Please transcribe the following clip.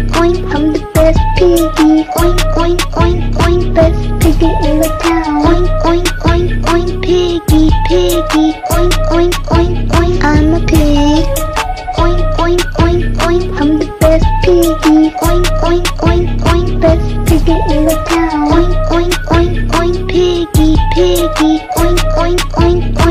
oink, I'm the best piggy. Oink, oink, oink, oink, best piggy in the town. Oink, oink, oink, oink, piggy, piggy. Oink, oink, oink, oink, I'm a pig. Oink, oink, oink, oink, I'm the best piggy. Oink, oink, oink, oink, best piggy in the town. Oink, oink, oink, oink, piggy, piggy. Oink, oink, oink, oink.